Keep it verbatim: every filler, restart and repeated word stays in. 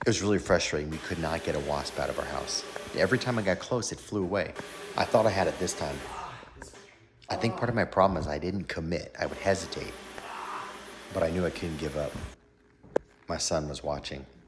It was really frustrating. We could not get a wasp out of our house. Every time I got close, it flew away. I thought I had it this time. I think part of my problem is I didn't commit. I would hesitate, but I knew I couldn't give up. My son was watching.